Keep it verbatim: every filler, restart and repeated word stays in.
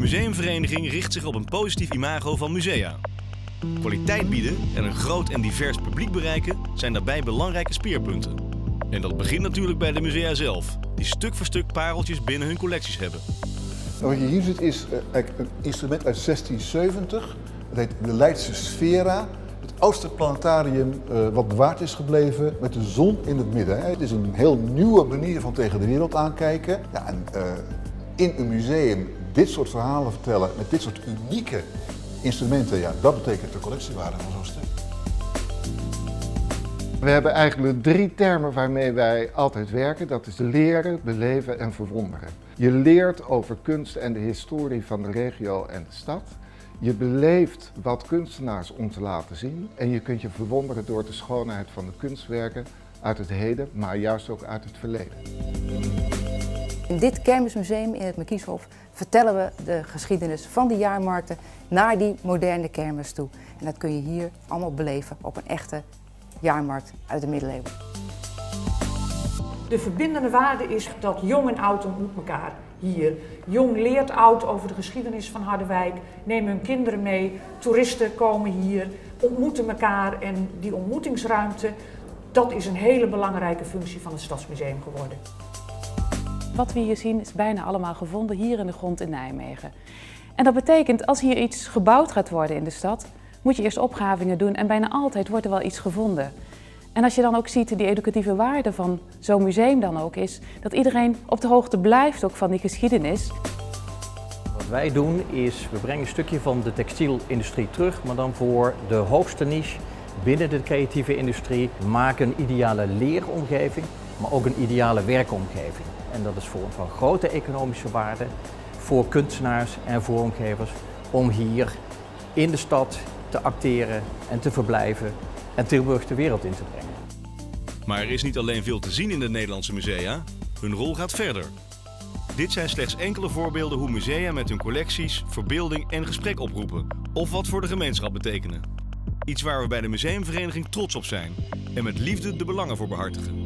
museumvereniging richt zich op een positief imago van musea. Kwaliteit bieden en een groot en divers publiek bereiken zijn daarbij belangrijke speerpunten. En dat begint natuurlijk bij de musea zelf, die stuk voor stuk pareltjes binnen hun collecties hebben. Wat je hier ziet is uh, een instrument uit zestien zeventig, dat heet de Leidse Sfera. Het oudste planetarium uh, wat bewaard is gebleven met de zon in het midden. Hè. Het is een heel nieuwe manier van tegen de wereld aankijken. Ja, en, uh, in een museum dit soort verhalen vertellen met dit soort unieke instrumenten, ja, dat betekent de collectiewaarde van zo'n stuk. We hebben eigenlijk drie termen waarmee wij altijd werken. Dat is leren, beleven en verwonderen. Je leert over kunst en de historie van de regio en de stad. Je beleeft wat kunstenaars ons laten zien. En je kunt je verwonderen door de schoonheid van de kunstwerken uit het heden, maar juist ook uit het verleden. In dit kermismuseum in het Markieshof vertellen we de geschiedenis van de jaarmarkten naar die moderne kermis toe. En dat kun je hier allemaal beleven op een echte jaarmarkt uit de middeleeuwen. De verbindende waarde is dat jong en oud ontmoet elkaar hier. Jong leert oud over de geschiedenis van Harderwijk, nemen hun kinderen mee, toeristen komen hier, ontmoeten elkaar en die ontmoetingsruimte, dat is een hele belangrijke functie van het Stadsmuseum geworden. Wat we hier zien is bijna allemaal gevonden hier in de grond in Nijmegen. En dat betekent, als hier iets gebouwd gaat worden in de stad, moet je eerst opgravingen doen en bijna altijd wordt er wel iets gevonden. En als je dan ook ziet die educatieve waarde van zo'n museum dan ook is, dat iedereen op de hoogte blijft ook van die geschiedenis. Wat wij doen is, we brengen een stukje van de textielindustrie terug, maar dan voor de hoogste niche binnen de creatieve industrie. We maken een ideale leeromgeving, maar ook een ideale werkomgeving. En dat is voor van grote economische waarde voor kunstenaars en vormgevers om hier in de stad te acteren en te verblijven en Tilburg de wereld in te brengen. Maar er is niet alleen veel te zien in de Nederlandse musea, hun rol gaat verder. Dit zijn slechts enkele voorbeelden hoe musea met hun collecties, verbeelding en gesprek oproepen, of wat voor de gemeenschap betekenen. Iets waar we bij de museumvereniging trots op zijn en met liefde de belangen voor behartigen.